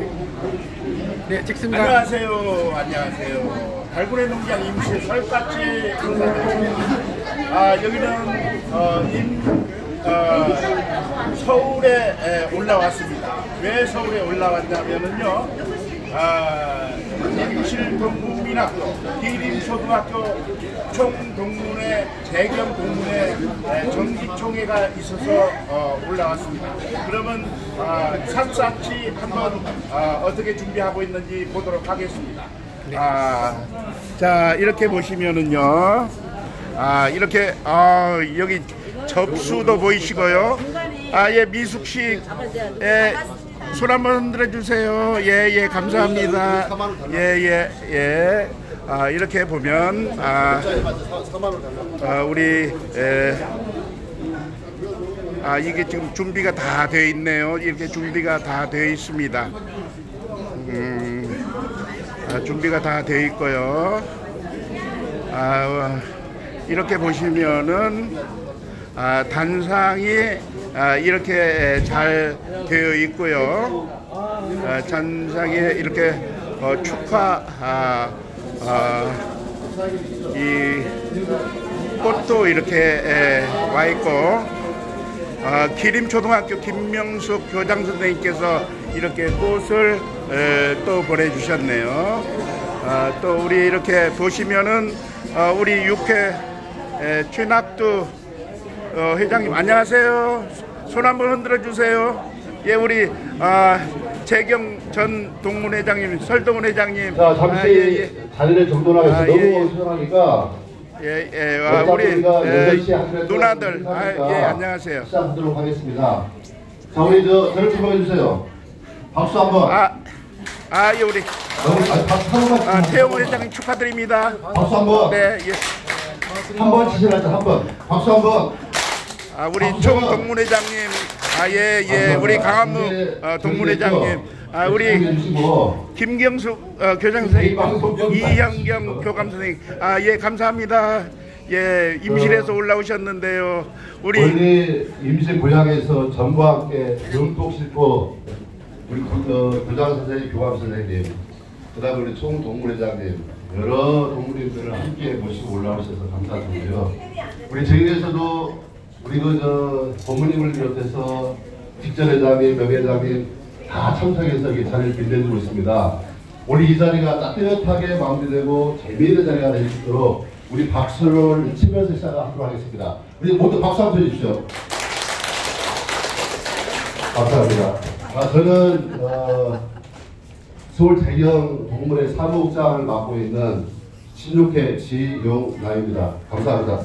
네, 찍습니다. 안녕하세요. 안녕하세요. 달고래 농장 임시 설까지 인사드립니다. 여기는 서울에 올라왔습니다. 왜 서울에 올라왔냐면요, 임실동국민학교, 기림초등학교 총동문회, 재경동문회 정기총회가 있어서 올라왔습니다. 그러면 샅샅이 한번 어떻게 준비하고 있는지 보도록 하겠습니다. 자, 이렇게 보시면은요, 이렇게 여기 접수도 보이시고요. 예, 미숙식, 예, 손 한번 흔들어 주세요. 예, 감사합니다. 예. 이렇게 보면 우리 이게 지금 준비가 다 되어 있네요. 이렇게 준비가 다 되어 있습니다. 준비가 다 되어 있고요. 이렇게 보시면은 단상이 이렇게 잘 되어 있고요. 단상에 이렇게 축하 이 꽃도 이렇게 와 있고, 기림초등학교 김명숙 교장 선생님께서 이렇게 꽃을 또 보내주셨네요. 또 우리 이렇게 보시면은 우리 육회 최낙두 회장님 안녕하세요. 손 한번 흔들어 주세요. 예, 우리 재경 전 동문회장님, 설동훈 회장님. 자, 잠시 자리를 정돈하겠습니다. 너무 시원하니까. 우리 누나들, 예, 안녕하세요. 시작하도록 하겠습니다. 자, 우리 저를 주목해 주세요. 박수 한번. 예, 우리 태영호 회장님 축하드립니다. 박수 한번. 네, 예. 한번 치시라죠, 한번. 박수 한번. 우리 총 동문회장님, 예, 우리 강한무 동문회장님, 우리 김경숙 교장 선생님, 이현경 교감 선생님, 예, 감사합니다. 예, 임실에서 올라오셨는데요. 우리 임실 고향에서 전과 함께 영톡 실고 우리 교장 선생님, 교감 선생님, 그다음에 우리 총 동문회장님, 여러 동문회들을 함께 모시고 올라오셔서 감사드리고요. 우리 저희에서도 우리 고모님을 비롯해서 직전회장님, 명회장님 다 참석해서 이 자리를 빛내주고 있습니다. 우리 이 자리가 따뜻하게 마무리되고 재미있는 자리가 될 수 있도록 우리 박수를 치면서 시작하도록 하겠습니다. 우리 모두 박수 한번 쳐주십시오. 감사합니다. 저는 서울 재경 동문회 사무국장을 맡고 있는 16회 지용남입니다. 감사합니다.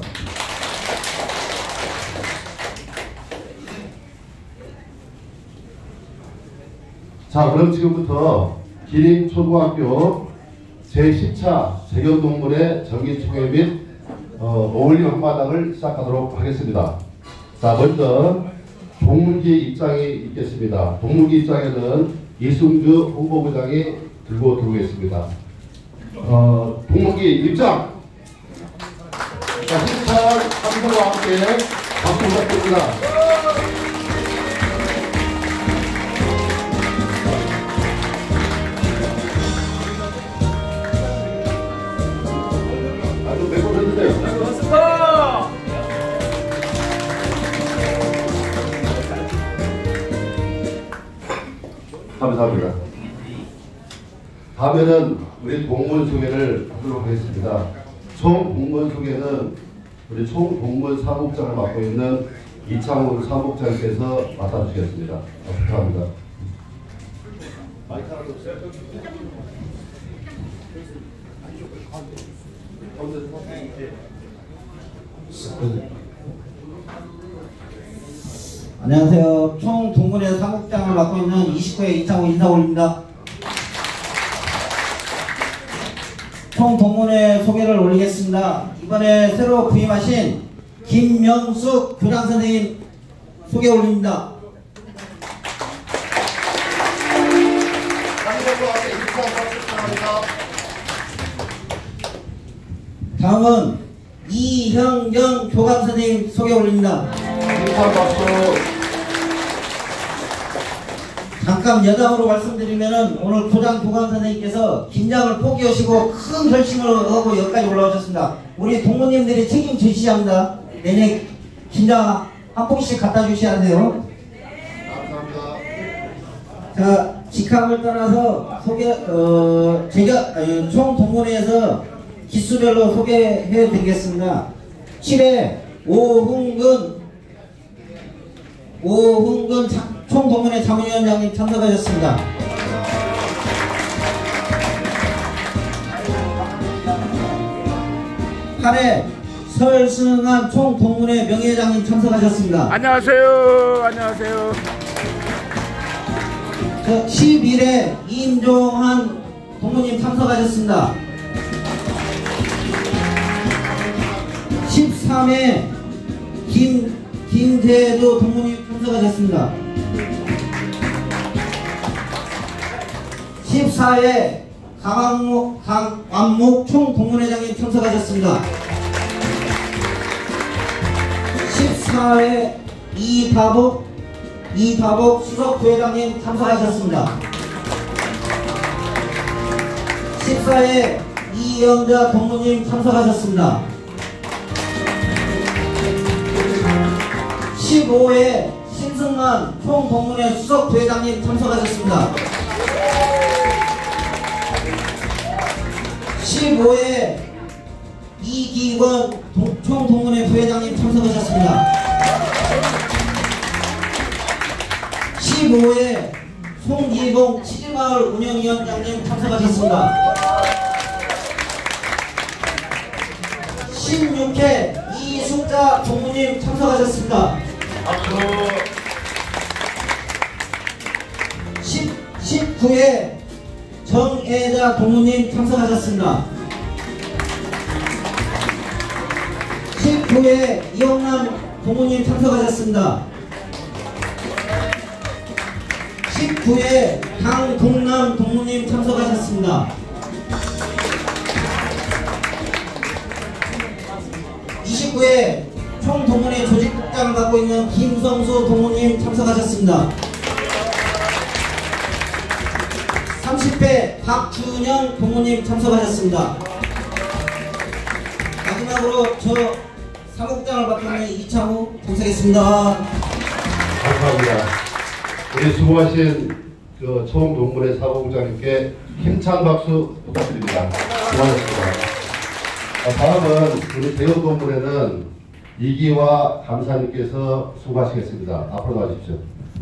자, 그럼 지금부터 기림초등학교 제10차 재경동문회 정기총회 및 어울림 한마당을 시작하도록 하겠습니다. 자, 먼저 동문기 입장이 있겠습니다. 동문기 입장에는 이승주 홍보부장이 들고 들어오겠습니다. 동문기 입장! 자, 힘찬 함성과 함께 박수 부탁드립니다. 감사합니다. 다음에는 우리 동문 소개를 하도록 하겠습니다. 총 동문 소개는 우리 총 동문 사무국장을 맡고 있는 이창훈 사무국장께서 맡아주시겠습니다. 부탁합니다. 안녕하세요. 총 동문회 사무국장을 맡고 있는 29회 이창훈 인사 올립니다. 총 동문회 소개를 올리겠습니다. 이번에 새로 부임하신 김명숙 교장 선생님 소개 올립니다. 다음은 이형경 교감 선생님 소개 올립니다. 잠깐 여담으로 말씀드리면은 오늘 부장 교감 선생님께서 긴장을 포기하시고 큰 결심을 하고 여기까지 올라오셨습니다. 우리 동무님들이 책임지셔야 합니다. 내내 긴장 한 봉씩 갖다 주셔야 돼요. 감사합니다. 자, 직함을 떠나서 제가 총 동문회에서 기수별로 소개해 드리겠습니다. 7회 오흥근 총 동문회 자문위원장님 참석하셨습니다. 8회 설승한 총 동문회 명예회장님 참석하셨습니다. 안녕하세요. 안녕하세요. 11회 임종한 동무님 참석하셨습니다. 13회 김재도 동무님 참석하셨습니다. 14회 강완목 총 동문회장님 참석하셨습니다. 14회 이다복 수석 부회장님 참석하셨습니다. 14회 이영자 동무님 참석하셨습니다. 15회 신승만 총 동문회 수석 부회장님 참석하셨습니다. 15회 이기권 총 동문회 부회장님 참석하셨습니다. 15회 송기봉 치즈마을 운영위원장님 참석하셨습니다. 16회 이숙자 동무님 참석하셨습니다. 19회 정애자 동무님 참석하셨습니다. 19회 이영남 동무님 참석하셨습니다. 19회 강동남 동무님 참석하셨습니다. 29회 총 동문회 조직국장을 맡고 있는 김성수 동무님 참석하셨습니다. 30회 박준영 동무님 참석하셨습니다. 마지막으로 저 사무국장을 맡고 있는 이창우 동사겠습니다. 감사합니다. 우리 수고하신 총 동문회 사무국장님께 힘찬 박수 부탁드립니다. 수고하셨습니다. 다음은 우리 대우 동문회는 이기화 감사님께서 수고하시겠습니다. 앞으로 나와주십시오.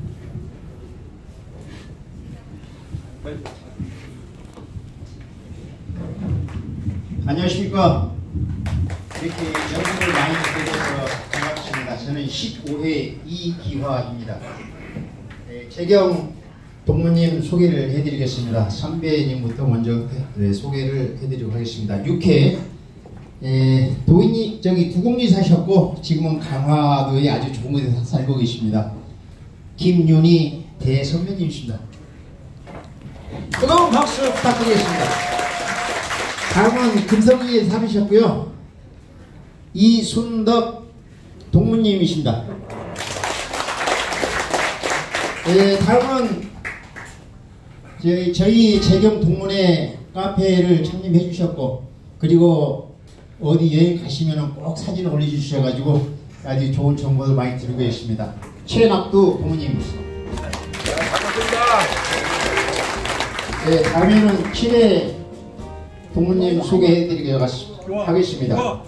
안녕하십니까. 이렇게 연락을 많이 드려서 반갑습니다. 저는 15회 이기화입니다. 재경 동무님 소개를 해드리겠습니다. 선배님부터 먼저 소개를 해드리도록 하겠습니다. 6회 도인이 두곡리 사셨고 지금은 강화도에 아주 좋은 곳에 살고 계십니다. 김윤희 대선배님이십니다. 뜨거운 박수 부탁드리겠습니다. 다음은 금성리에 살으셨고요. 이순덕 동무님이십니다. 다음은 저희 재경 동문회 카페를 창립해 주셨고, 그리고 어디 여행 가시면 꼭 사진을 올려주셔가지고 아주 좋은 정보를 많이 드리고 계십니다. 최낙두 동무님입니다. 반갑습니다. 다음에는 7회 동무님 소개해드리도록 하겠습니다.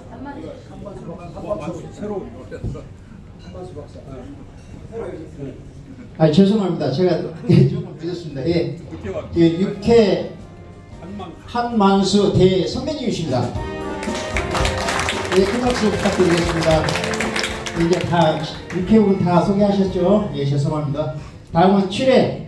죄송합니다. 제가 조금 늦었습니다. 6회 한만수 대선배님이십니다. 큰 박수 부탁드리겠습니다. 이제 다 6회분 다 소개하셨죠? 죄송합니다. 다음은 7회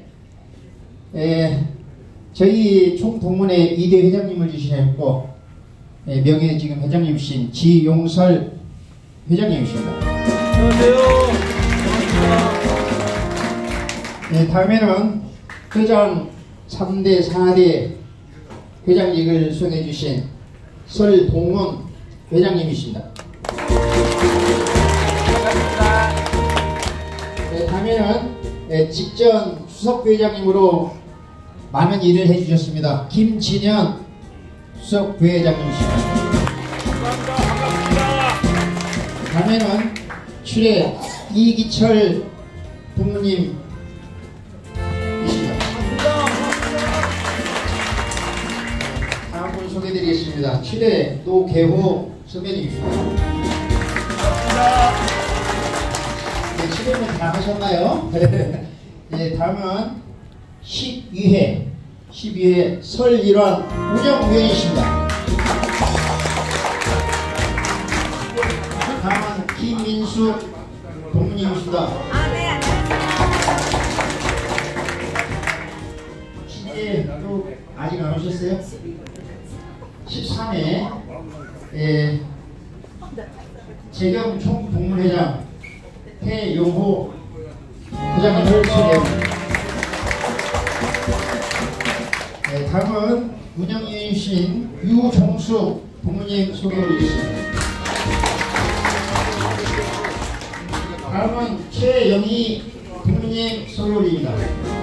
저희 총동문회 2대 회장님을 지시했고 명예 지금 회장님이신 지용설 회장님이십니다. 안녕하세요. 다음에는 회장 3대 4대 회장직을 수행해 주신 설동원 회장님이십니다. 다음에는 직전 수석 부회장님으로 많은 일을 해주셨습니다. 김진현 수석 부회장님이십니다. 다음에는 출애 이기철 부모님이십니다. 다음 분 소개드리겠습니다. 출애 노계호 선배님입니다. 네, 출애는 다 하셨나요? 네, 다음은 12회 설일환 운영위원이십니다. 다음은 김민수 동문님이십니다. 네, 안녕하세요. 이제 또 아직 안 오셨어요? 13회 재경 총동문회장 태용호 부장님을 소개합니다. 네, 다음은 운영위원이신 유종수 부모님 소개 올리겠습니다. 다음은 최영희 부모님 소개 올립니다.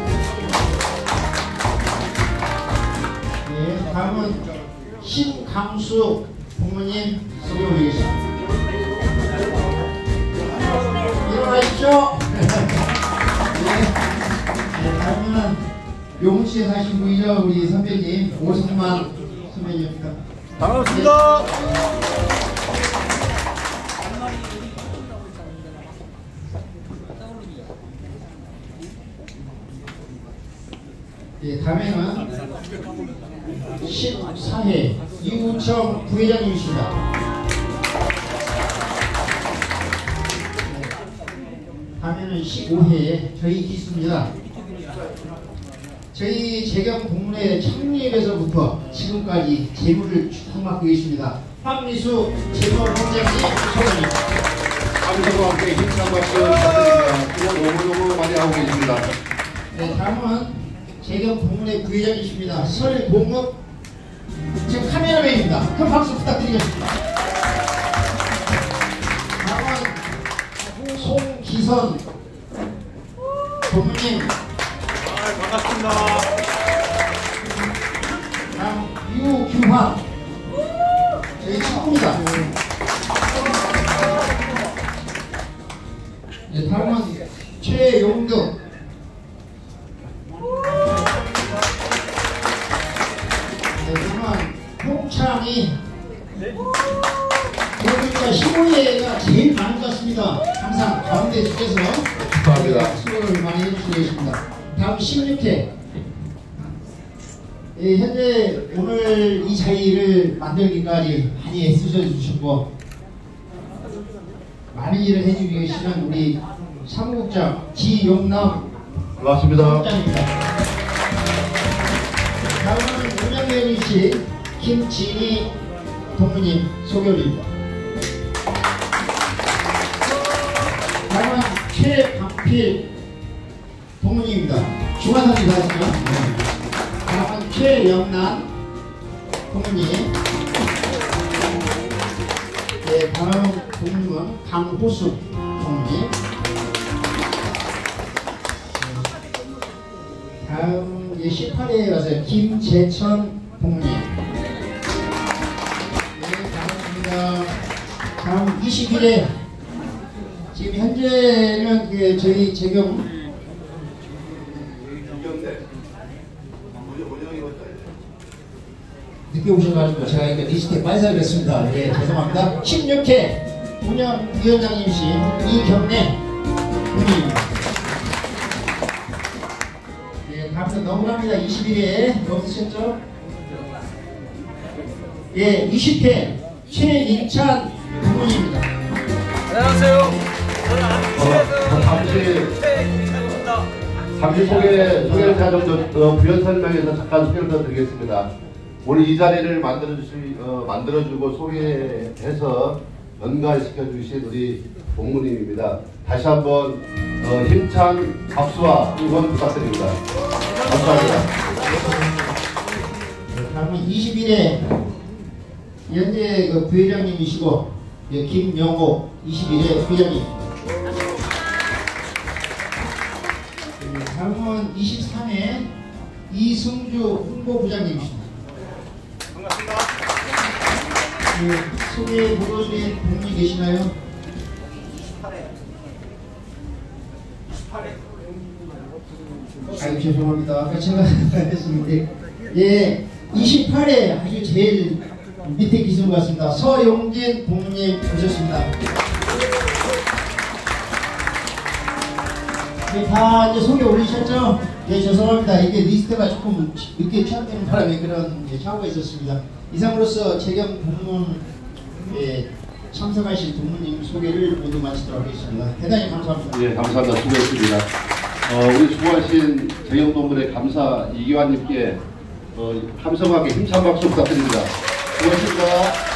네, 다음은 신강수 부모님 소개 올리겠습니다. 일어나십시오. 네, 다음은 용시에 사신 분이죠. 우리 선배님 오승만 선배님입니다. 반갑습니다. 네, 다음에는 14회 이우청 부회장님이십니다. 다음에는 15회 저희 기수입니다. 저희 재경 동문회 창립에서부터 지금까지 재무를 쭉 맡고 계십니다. 황미수 재무본장님 소장님. 감사와 함께 힘찬 박수 부탁드립니다. 수고 너무너무 많이 하고 계십니다. 네, 다음은 재경 동문회 부회장이십니다. 설봉업 지금 카메라맨입니다. 큰 박수 부탁드리겠습니다. 다음은 송기선 고문님. 반갑습니다. 다음 유규환 저희 친구입니다. 네, 다음은 최용덕. 네, 다음은 홍창희. 그러니까 15회가 제일 많은 것 같습니다. 항상 가운데 주께서 축하합니다. 수고를 많이 해주시고 계십니다. 다음 16회. 현재 오늘 이 자리를 만들기까지 많이 애쓰셔 주셨고 많은 일을 해주고 계시는 우리 사무국장 지용남 반갑습니다. 국장입니다. 다음은 운영위원이신 김진희 동무님 소개 올립니다. 다음은 최방필 동무님입니다. 중화사진 하시죠. 다음은 최영란 동무님. 네, 다음 동무님은 강호수 동무님. 다음 18회에 와서 김재천 동무님. 네, 반갑습니다. 다음 21회. 지금 현재는 저희 재경 늦게 오셔가지고 제가 이렇게 리스트에 빠져버렸습니다. 예, 죄송합니다. 16회 운영위원장님이신 이경래 분입니다. 예, 다음부터 넘어갑니다. 21회 없으셨죠? 예, 20회 최인찬 부모님입니다. 안녕하세요. 저는 안동시에서 잠시 소개를 제가 좀 부연 설명해서 잠깐 소개를 더 드리겠습니다. 오늘 이 자리를 만들어주고 소개해서 연관시켜 주신 우리 동무님입니다. 다시 한번 힘찬 박수와 응원 부탁드립니다. 감사합니다. 다음은 21회 현재 부회장님이시고 김영호 21회 부회장님. 다음은 다음은 23회 이승주 홍보부장님이십니다. 반갑습니다. 네, 소개 물어주신 분이 계시나요? 28회. 죄송합니다. 아까 제가 했었는데, 예, 28회 아주 제일 밑에 기준 같습니다. 서용진 동님 오셨습니다. 네, 다 이제 소개 올리셨죠? 네, 죄송합니다. 이게 리스트가 조금 늦게 취합되는 바람에 그런 착오가 있었습니다. 이상으로서 재경 동문에 참석하신 동문님 소개를 모두 마치도록 하겠습니다. 대단히 감사합니다. 예, 감사합니다. 수고했습니다. 우리 수고하신 재경 동문의 감사 이기환님께 함성하게 힘찬 박수 부탁드립니다. 수고하셨습니다.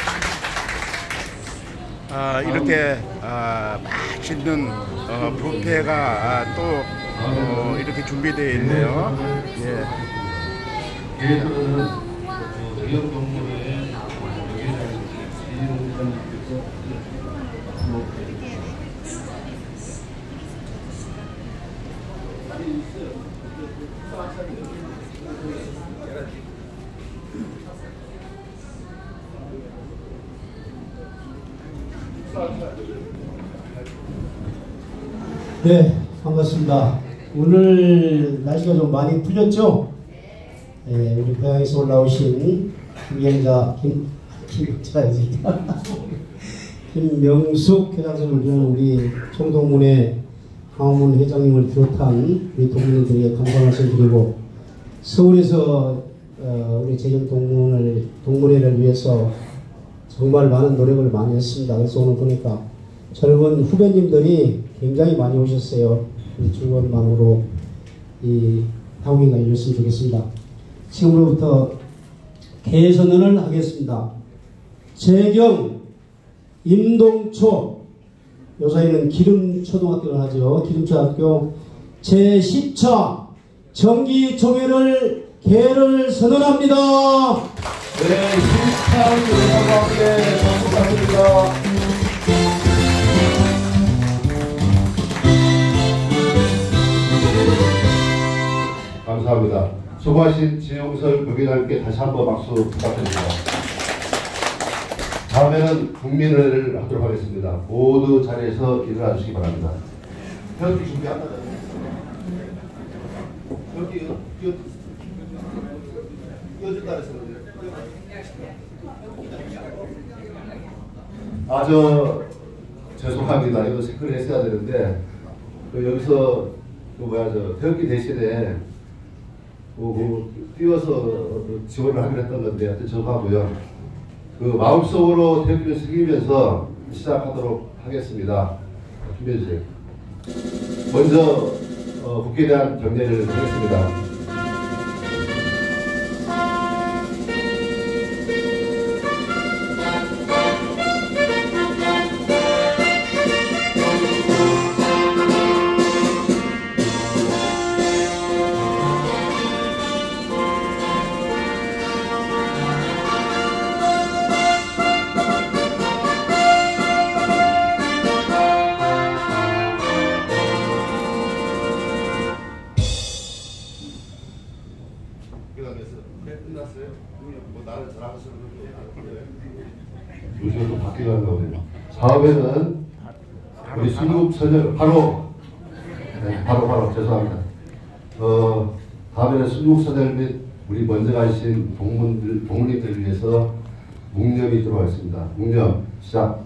이렇게 맛있는 뷔페가 또 이렇게 준비되어 있네요. 예. 계획은 재경 동문의 네, 반갑습니다. 오늘 날씨가 좀 많이 풀렸죠? 네, 우리 고향에서 올라오신 김명숙 회장님을 위한 우리 총동문회 강화문 회장님을 비롯한 우리 동문들에게 감사 말씀드리고, 서울에서 우리 재경 동문회를 위해서 정말 많은 노력을 많이 했습니다. 그래서 오늘 보니까 젊은 후배님들이 굉장히 많이 오셨어요. 즐거운 마음으로 이 타국인가 이뤘으면 좋겠습니다. 지금부터 개선언을 하겠습니다. 재경 임동초, 요사이는 기름초등학교를 하죠. 기름초등학교 제10차 정기총회를 개를 선언합니다. 네, 10차 교회와 함께 부탁드립니다. 감사합니다. 수고하신 지용설 부회장님께 다시 한번 박수 부탁드립니다. 다음에는 국민회를 하도록 하겠습니다. 모두 자리에서 일어나 주시기 바랍니다. 현기 준비한다. 현기 뛰어준다 그랬었는데. 죄송합니다. 이거 체크를 했어야 되는데 여기서 태극기 대신에 띄워서 지원을 하기로 했던 건데 하여튼 저하고요. 마음속으로 태극기를 새기면서 시작하도록 하겠습니다. 준비해주세요. 먼저 국회에 대한 경례를 하겠습니다. 요즘도 바뀌어간가 보네요. 다음에는 우리 순국선열 바로 죄송합니다. 다음에는 순국선열 및 우리 먼저 가신 동문님들을 위해서 묵념이 있도록 하겠습니다. 묵념 시작.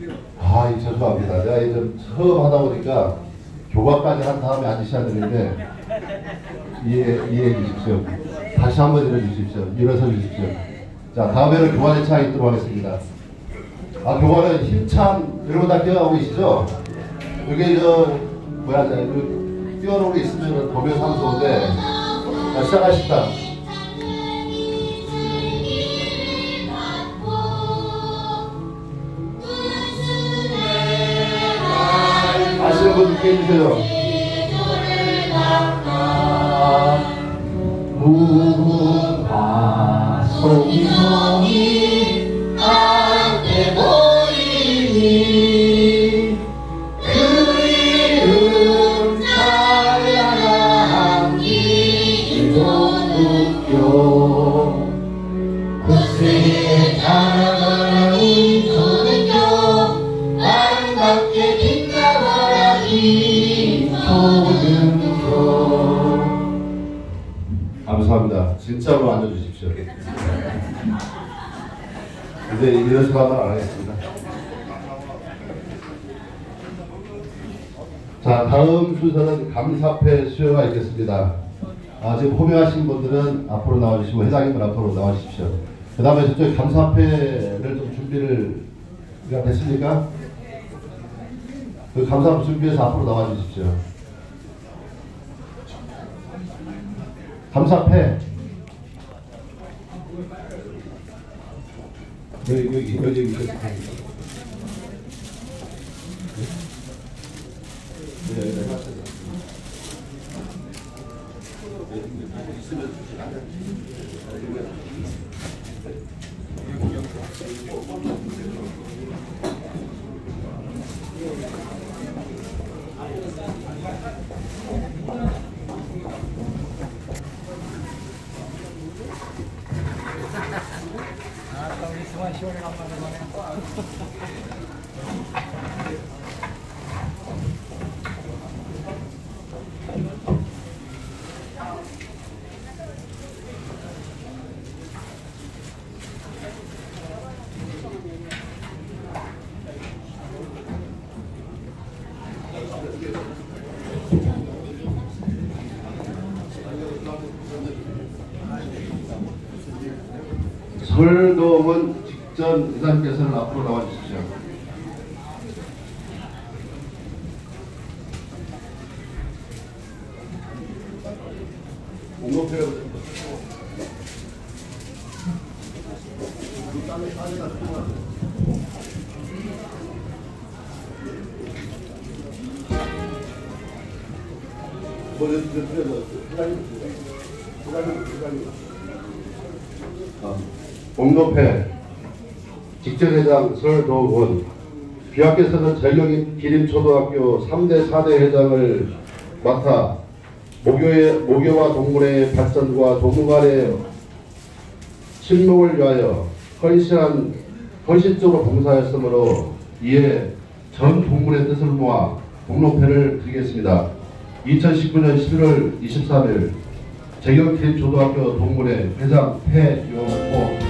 죄송합니다. 내가 이제 처음 하다 보니까 교과까지 한 다음에 앉으셔야 되는데 이해해 주십시오. 다시 한번 일어주십시오. 일어서 주십시오. 자, 다음에는 교관의 차에 있도록 하겠습니다. 교관은 힘찬, 여러분 다 기억하고 계시죠? 여기 뛰어놓은 게 있으면 보면 상소인데, 자, 시작하십시다. 아시는 분 듣게 해주세요. 무궁화 송송이 앞에 보이니 그 이름 찬양한 이동국교 그때의 찬양은 소등교 아름답게 빛나버려 이 소등교. 감사합니다. 진짜로 앉아주십시오. 이제 이런 사람은 안 하겠습니다. 자, 다음 순서는 감사패 수여가 있겠습니다. 지금 호명하신 분들은 앞으로 나와주시고 회장님은 앞으로 나와주십시오. 그 다음에 저쪽 감사패를 좀 준비를 됐습니까? 그 감사패 준비해서 앞으로 나와주십시오. 감사패 여기 설동은 직전 이사님께서는 앞으로 나와주십시오. 공동패 직전회장 설도훈, 귀하께서는 전력인 기림초등학교 3대 4대 회장을 맡아 모교와 동문의 발전과 동문간의 친목을 위하여 헌신적으로 봉사하였으므로 이에 전 동문의 뜻을 모아 공동패를 드리겠습니다. 2019년 11월 23일 재경기림초등학교 동문회 회장 태용호.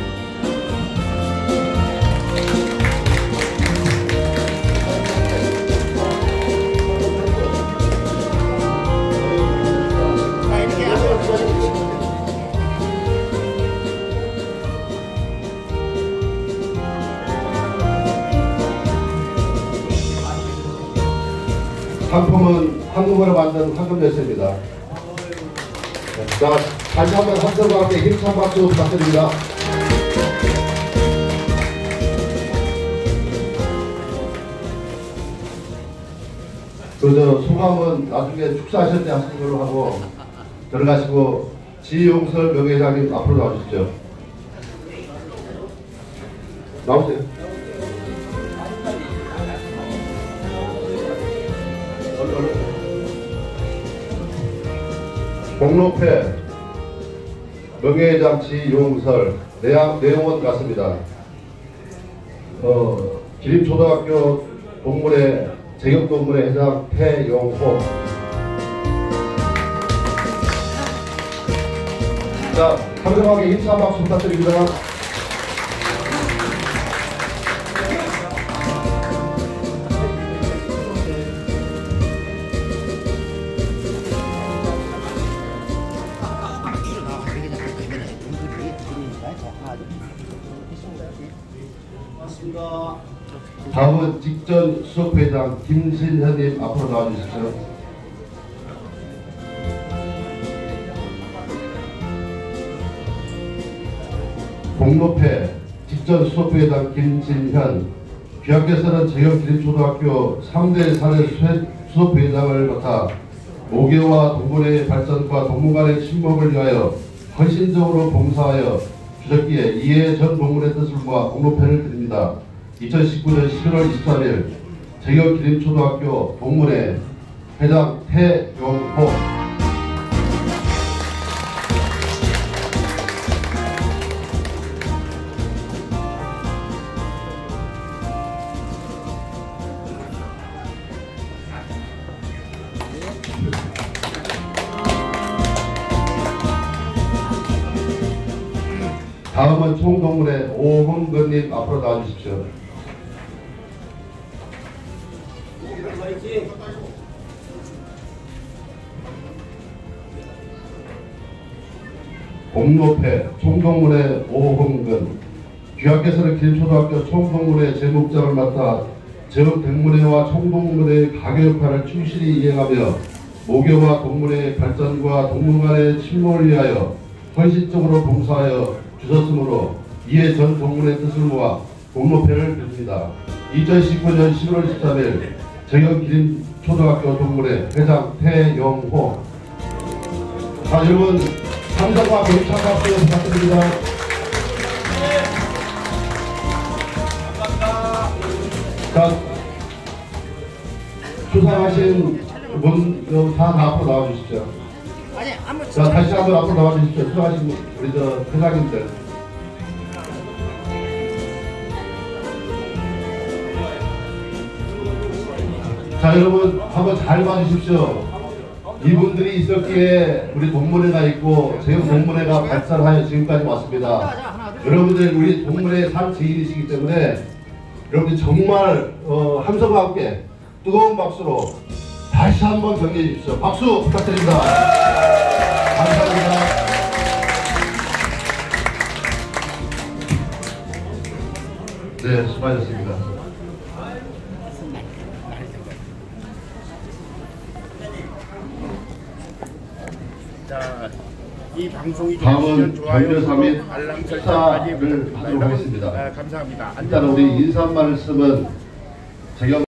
상품은 한국어로 만든 황금 열쇠입니다. 자, 다시 한번 함성과 함께 힘찬 박수 부탁드립니다. 소감은 나중에 축사하실 때 하시는 걸로 하고 들어가시고 지용설 명예회장님 앞으로 나와주십시오. 나오세요. 공로패 명예회장 지용설 내용은 같습니다. 기림초등학교 동문회 재경동문회 회장 태용호. 자, 감정하게 힘찬 박수 부탁드립니다. 다음은 직전 수석회장 김신현님 앞으로 나와주십시오. 공로패 직전 수석회장 김진현, 귀하께서는 재경기림초등학교 3대 사례 수석회장을 맡아 모교와 동문의 발전과 동문 간의 친목을 위하여 헌신적으로 봉사하여 주셨기에 이해 전 동문의 뜻을 모아 공로패를 드립니다. 2019년 11월 23일 재경기림초등학교 동문회 회장 태용호. 다음은 총동문회 오흥근님 앞으로 나와주십시오. 공로패 총동문회 오흥근, 귀하께서는 기림초등학교 총동문회 재목장을 맡아 지역대문회와 총동문회의 가교 역할을 충실히 이행하며 모교와 동문회의 발전과 동문 간의 친목을 위하여 헌신적으로 봉사하여 주셨으므로 이에 전 동문의 뜻을 모아 공로패를 드립니다. 2019년 11월 13일 재경기림초등학교 동문회 회장 태영호. 자, 여러분 참석과 경찰 박수 부탁드립니다. 자, 수상하신 분 다 앞으로 나와주시죠. 자, 다시 한번 앞으로 나와주십시오. 수고하신 우리 회장님들. 자, 여러분 한번 잘 봐주십시오. 이분들이 있었기에 우리 동문회가 있고 지금 동문회가 발전하여 지금까지 왔습니다. 여러분들 우리 동문회의 산 지인이시기 때문에 여러분들 정말 함성과 함께 뜨거운 박수로 다시 한번 격려해 주십시오. 박수 부탁드립니다. 감사합니다. 네, 수고하셨습니다. 자, 이 방송이 다음은 좋아요, 경려사 및 알람 설정까지 식사를 부탁드립니다. 하도록 하겠습니다. 감사합니다. 일단 우리 인사 말씀은 재경